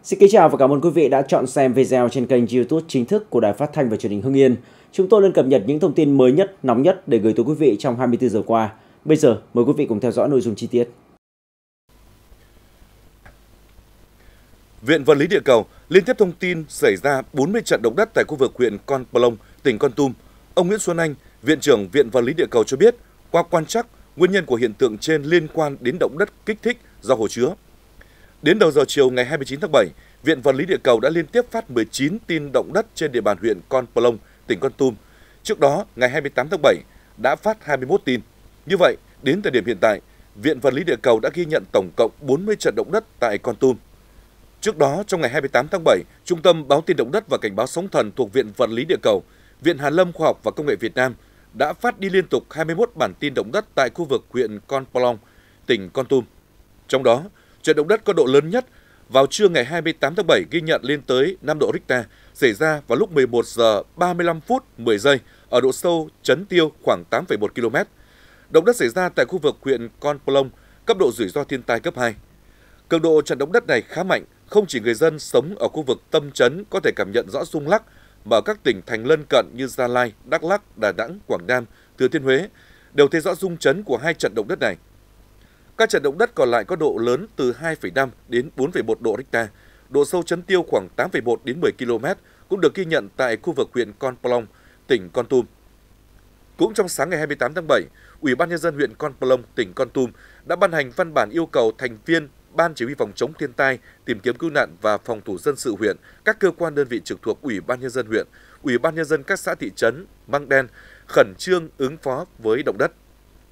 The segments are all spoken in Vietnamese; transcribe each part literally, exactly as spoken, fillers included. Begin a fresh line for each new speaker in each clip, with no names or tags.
Xin kính chào và cảm ơn quý vị đã chọn xem video trên kênh YouTube chính thức của Đài Phát thanh và Truyền hình Hưng Yên. Chúng tôi luôn cập nhật những thông tin mới nhất, nóng nhất để gửi tới quý vị trong hai mươi tư giờ qua. Bây giờ, mời quý vị cùng theo dõi nội dung chi tiết.
Viện Vật lý Địa cầu liên tiếp thông tin xảy ra bốn mươi trận động đất tại khu vực huyện Con Plong, tỉnh Kon Tum. Ông Nguyễn Xuân Anh, Viện trưởng Viện Vật lý Địa cầu cho biết, qua quan trắc, nguyên nhân của hiện tượng trên liên quan đến động đất kích thích do hồ chứa. Đến đầu giờ chiều ngày hai mươi chín tháng bảy, Viện Vật lý Địa cầu đã liên tiếp phát mười chín tin động đất trên địa bàn huyện Con Plong, tỉnh Kon Tum. Trước đó, ngày hai mươi tám tháng bảy đã phát hai mươi mốt tin. Như vậy, đến thời điểm hiện tại, Viện Vật lý Địa cầu đã ghi nhận tổng cộng bốn mươi trận động đất tại Kon Tum. Trước đó, trong ngày hai mươi tám tháng bảy, Trung tâm Báo tin động đất và Cảnh báo sóng thần thuộc Viện Vật lý Địa cầu, Viện Hàn lâm Khoa học và Công nghệ Việt Nam đã phát đi liên tục hai mươi mốt bản tin động đất tại khu vực huyện Con Plong, tỉnh Kon Tum. Trong đó, trận động đất có độ lớn nhất vào trưa ngày hai mươi tám tháng bảy ghi nhận lên tới năm độ Richter, xảy ra vào lúc mười một giờ ba mươi lăm phút mười giây ở độ sâu chấn tiêu khoảng tám phẩy một ki lô mét. Động đất xảy ra tại khu vực huyện Con Plong, cấp độ rủi ro thiên tai cấp hai. Cường độ trận động đất này khá mạnh, không chỉ người dân sống ở khu vực tâm chấn có thể cảm nhận rõ rung lắc, mà ở các tỉnh thành lân cận như Gia Lai, Đắk Lắk, Đà Nẵng, Quảng Nam, Thừa Thiên Huế đều thấy rõ rung chấn của hai trận động đất này. Các trận động đất còn lại có độ lớn từ hai phẩy năm đến bốn phẩy một độ Richter, độ sâu chấn tiêu khoảng tám phẩy một đến mười ki lô mét cũng được ghi nhận tại khu vực huyện Con Plong, tỉnh Kon Tum. Cũng trong sáng ngày hai mươi tám tháng bảy, Ủy ban nhân dân huyện Con Plong, tỉnh Kon Tum đã ban hành văn bản yêu cầu thành viên Ban Chỉ huy phòng chống thiên tai, tìm kiếm cứu nạn và phòng thủ dân sự huyện, các cơ quan đơn vị trực thuộc Ủy ban nhân dân huyện, Ủy ban nhân dân các xã thị trấn Măng Đen khẩn trương ứng phó với động đất.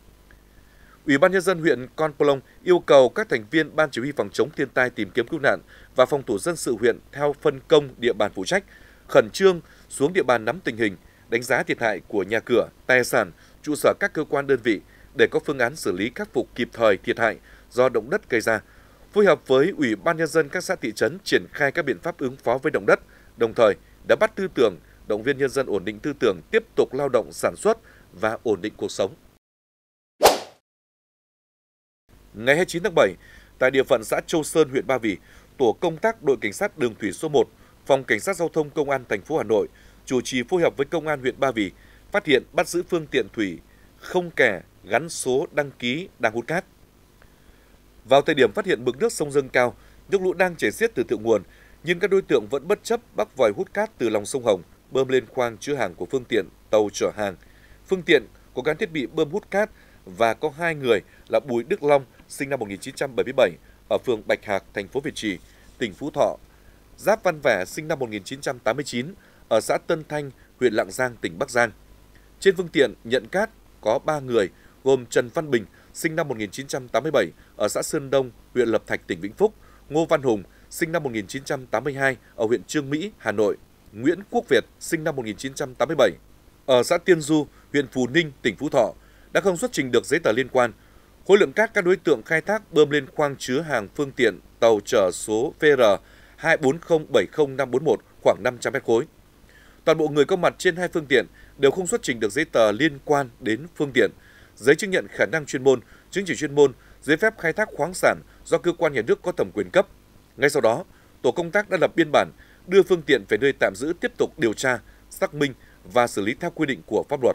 Ủy ban nhân dân huyện Con Plong yêu cầu các thành viên Ban Chỉ huy phòng chống thiên tai, tìm kiếm cứu nạn và phòng thủ dân sự huyện theo phân công địa bàn phụ trách, khẩn trương xuống địa bàn nắm tình hình, đánh giá thiệt hại của nhà cửa, tài sản, trụ sở các cơ quan đơn vị để có phương án xử lý khắc phục kịp thời thiệt hại do động đất gây ra, phối hợp với Ủy ban nhân dân các xã thị trấn triển khai các biện pháp ứng phó với động đất, đồng thời đã bắt tư tưởng, động viên nhân dân ổn định tư tưởng, tiếp tục lao động sản xuất và ổn định cuộc sống. Ngày hai mươi chín tháng bảy, tại địa phận xã Châu Sơn, huyện Ba Vì, tổ công tác đội cảnh sát đường thủy số một, phòng cảnh sát giao thông công an thành phố Hà Nội chủ trì phối hợp với công an huyện Ba Vì phát hiện bắt giữ phương tiện thủy không kè gắn số đăng ký đang hút cát. Vào thời điểm phát hiện mực nước sông dâng cao, nước lũ đang chảy xiết từ thượng nguồn, nhưng các đối tượng vẫn bất chấp bắt vòi hút cát từ lòng sông Hồng bơm lên khoang chứa hàng của phương tiện tàu chở hàng. Phương tiện có gắn thiết bị bơm hút cát và có hai người là Bùi Đức Long, sinh năm một nghìn chín trăm bảy mươi bảy, ở phường Bạch Hạc, thành phố Việt Trì, tỉnh Phú Thọ, Giáp Văn Vẻ, sinh năm một nghìn chín trăm tám mươi chín, ở xã Tân Thanh, huyện Lạng Giang, tỉnh Bắc Giang. Trên phương tiện nhận cát có ba người, gồm Trần Văn Bình, sinh năm một nghìn chín trăm tám mươi bảy, ở xã Sơn Đông, huyện Lập Thạch, tỉnh Vĩnh Phúc, Ngô Văn Hùng, sinh năm một nghìn chín trăm tám mươi hai, ở huyện Chương Mỹ, Hà Nội, Nguyễn Quốc Việt, sinh năm một nghìn chín trăm tám mươi bảy, ở xã Tiên Du, huyện Phú Ninh, tỉnh Phú Thọ, đã không xuất trình được giấy tờ liên quan. Khối lượng cát các đối tượng khai thác bơm lên khoang chứa hàng phương tiện tàu chở số V R hai bốn không bảy không năm bốn một khoảng năm trăm mét khối. Toàn bộ người có mặt trên hai phương tiện đều không xuất trình được giấy tờ liên quan đến phương tiện, giấy chứng nhận khả năng chuyên môn, chứng chỉ chuyên môn, giấy phép khai thác khoáng sản do cơ quan nhà nước có thẩm quyền cấp. Ngay sau đó, tổ công tác đã lập biên bản, đưa phương tiện về nơi tạm giữ tiếp tục điều tra, xác minh và xử lý theo quy định của pháp luật.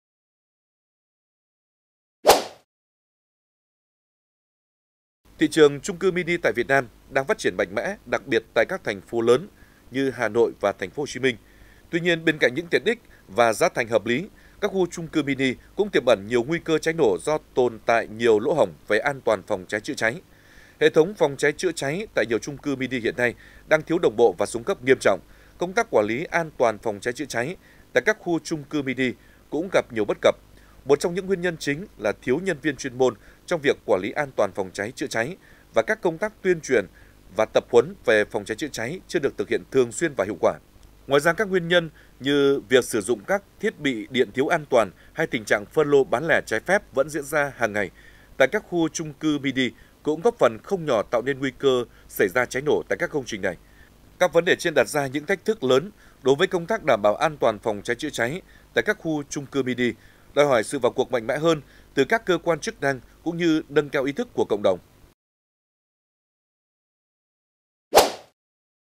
Thị trường chung cư mini tại Việt Nam đang phát triển mạnh mẽ, đặc biệt tại các thành phố lớn như Hà Nội và thành phố Hồ Chí Minh. Tuy nhiên, bên cạnh những tiện ích và giá thành hợp lý, các khu chung cư mini cũng tiềm ẩn nhiều nguy cơ cháy nổ do tồn tại nhiều lỗ hổng về an toàn phòng cháy chữa cháy. Hệ thống phòng cháy chữa cháy tại nhiều chung cư mini hiện nay đang thiếu đồng bộ và xuống cấp nghiêm trọng. Công tác quản lý an toàn phòng cháy chữa cháy tại các khu chung cư mini cũng gặp nhiều bất cập. Một trong những nguyên nhân chính là thiếu nhân viên chuyên môn trong việc quản lý an toàn phòng cháy chữa cháy và các công tác tuyên truyền và tập huấn về phòng cháy chữa cháy chưa được thực hiện thường xuyên và hiệu quả. Ngoài ra, các nguyên nhân như việc sử dụng các thiết bị điện thiếu an toàn hay tình trạng phân lô bán lẻ trái phép vẫn diễn ra hàng ngày tại các khu chung cư mini cũng góp phần không nhỏ tạo nên nguy cơ xảy ra cháy nổ tại các công trình này. Các vấn đề trên đặt ra những thách thức lớn đối với công tác đảm bảo an toàn phòng cháy chữa cháy tại các khu chung cư mini, đòi hỏi sự vào cuộc mạnh mẽ hơn từ các cơ quan chức năng cũng như nâng cao ý thức của cộng đồng.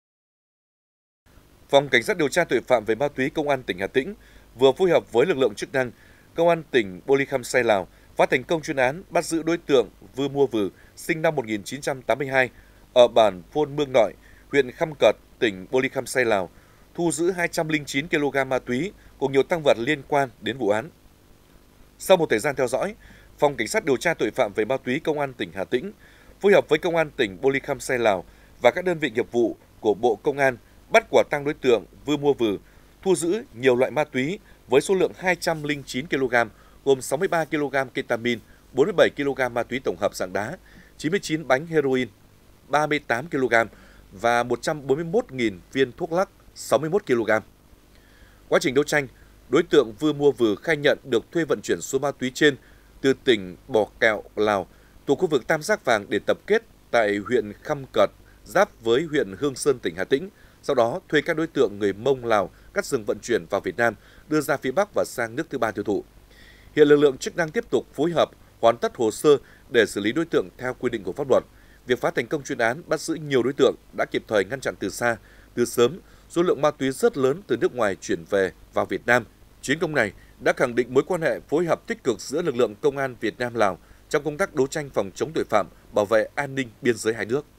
Phòng Cảnh sát điều tra tội phạm về ma túy Công an tỉnh Hà Tĩnh vừa phối hợp với lực lượng chức năng Công an tỉnh Bô Ly Khăm Say, Lào phá thành công chuyên án bắt giữ đối tượng Vư Mua Vừ, sinh năm một nghìn chín trăm tám mươi hai, ở bản Phôn Mương Nội, huyện Khăm Cợt, tỉnh Bô Ly Khăm Say, Lào, thu giữ hai trăm lẻ chín ki lô gam ma túy cùng nhiều tang vật liên quan đến vụ án. Sau một thời gian theo dõi, Phòng Cảnh sát điều tra tội phạm về ma túy Công an tỉnh Hà Tĩnh phối hợp với Công an tỉnh Bô Ly Khăm Say, Lào và các đơn vị nghiệp vụ của Bộ Công an bắt quả tang đối tượng Vư Mua Vừ, thu giữ nhiều loại ma túy với số lượng hai trăm lẻ chín ki lô gam, gồm sáu mươi ba ki lô gam ketamin, bốn mươi bảy ki lô gam ma túy tổng hợp dạng đá, chín mươi chín bánh heroin, ba mươi tám ki lô gam và một trăm bốn mươi mốt nghìn viên thuốc lắc, sáu mươi mốt ki lô gam. Quá trình đấu tranh, đối tượng Vư Mua Vừ khai nhận được thuê vận chuyển số ma túy trên từ tỉnh Bò Kẹo, Lào, thuộc khu vực Tam Giác Vàng để tập kết tại huyện Khăm Cợt, giáp với huyện Hương Sơn, tỉnh Hà Tĩnh. Sau đó thuê các đối tượng người Mông, Lào cắt rừng vận chuyển vào Việt Nam, đưa ra phía Bắc và sang nước thứ ba tiêu thụ. Hiện lực lượng chức năng tiếp tục phối hợp hoàn tất hồ sơ để xử lý đối tượng theo quy định của pháp luật. Việc phá thành công chuyên án bắt giữ nhiều đối tượng đã kịp thời ngăn chặn từ xa, từ sớm số lượng ma túy rất lớn từ nước ngoài chuyển về vào Việt Nam. Chiến công này đã khẳng định mối quan hệ phối hợp tích cực giữa lực lượng công an Việt Nam Lào trong công tác đấu tranh phòng chống tội phạm, bảo vệ an ninh biên giới hai nước.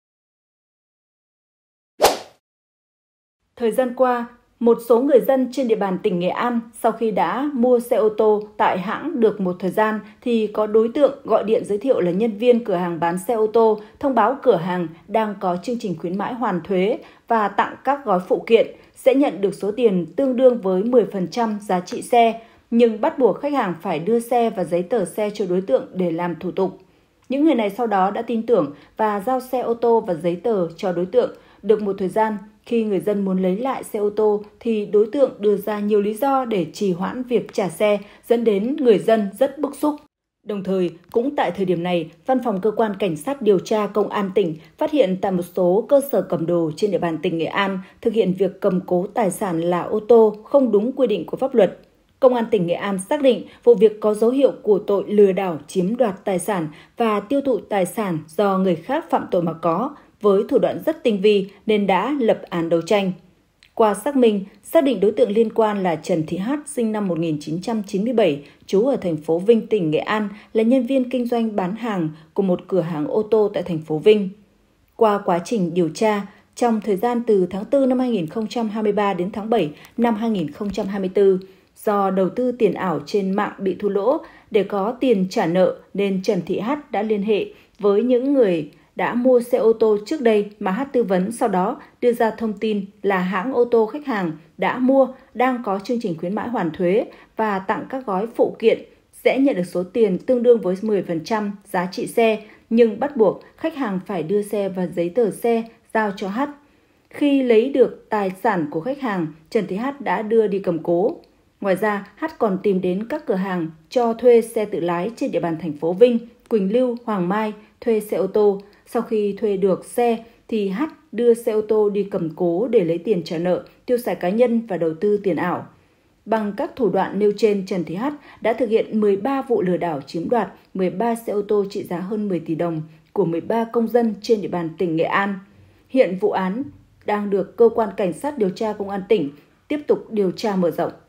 Thời gian qua, một số người dân trên địa bàn tỉnh Nghệ An sau khi đã mua xe ô tô tại hãng được một thời gian thì có đối tượng gọi điện giới thiệu là nhân viên cửa hàng bán xe ô tô, thông báo cửa hàng đang có chương trình khuyến mãi hoàn thuế và tặng các gói phụ kiện sẽ nhận được số tiền tương đương với mười phần trăm giá trị xe, nhưng bắt buộc khách hàng phải đưa xe và giấy tờ xe cho đối tượng để làm thủ tục. Những người này sau đó đã tin tưởng và giao xe ô tô và giấy tờ cho đối tượng. Được một thời gian, khi người dân muốn lấy lại xe ô tô thì đối tượng đưa ra nhiều lý do để trì hoãn việc trả xe, dẫn đến người dân rất bức xúc. Đồng thời, cũng tại thời điểm này, Văn phòng Cơ quan Cảnh sát điều tra Công an tỉnh phát hiện tại một số cơ sở cầm đồ trên địa bàn tỉnh Nghệ An thực hiện việc cầm cố tài sản là ô tô không đúng quy định của pháp luật. Công an tỉnh Nghệ An xác định vụ việc có dấu hiệu của tội lừa đảo chiếm đoạt tài sản và tiêu thụ tài sản do người khác phạm tội mà có, với thủ đoạn rất tinh vi nên đã lập án đấu tranh. Qua xác minh, xác định đối tượng liên quan là Trần Thị Hát, sinh năm một nghìn chín trăm chín mươi bảy, trú ở thành phố Vinh, tỉnh Nghệ An, là nhân viên kinh doanh bán hàng của một cửa hàng ô tô tại thành phố Vinh. Qua quá trình điều tra, trong thời gian từ tháng tư năm hai nghìn không trăm hai mươi ba đến tháng bảy năm hai nghìn không trăm hai mươi tư, do đầu tư tiền ảo trên mạng bị thua lỗ, để có tiền trả nợ nên Trần Thị Hát đã liên hệ với những người đã mua xe ô tô trước đây mà Hát tư vấn, sau đó đưa ra thông tin là hãng ô tô khách hàng đã mua đang có chương trình khuyến mãi hoàn thuế và tặng các gói phụ kiện sẽ nhận được số tiền tương đương với mười phần trăm giá trị xe, nhưng bắt buộc khách hàng phải đưa xe và giấy tờ xe giao cho Hát. Khi lấy được tài sản của khách hàng, Trần Thị Hát đã đưa đi cầm cố. Ngoài ra, Hát còn tìm đến các cửa hàng cho thuê xe tự lái trên địa bàn thành phố Vinh, Quỳnh Lưu, Hoàng Mai thuê xe ô tô. Sau khi thuê được xe thì Hát đưa xe ô tô đi cầm cố để lấy tiền trả nợ, tiêu xài cá nhân và đầu tư tiền ảo. Bằng các thủ đoạn nêu trên, Trần Thị Hát đã thực hiện mười ba vụ lừa đảo chiếm đoạt mười ba xe ô tô trị giá hơn mười tỷ đồng của mười ba công dân trên địa bàn tỉnh Nghệ An. Hiện vụ án đang được Cơ quan Cảnh sát điều tra Công an tỉnh tiếp tục điều tra mở rộng.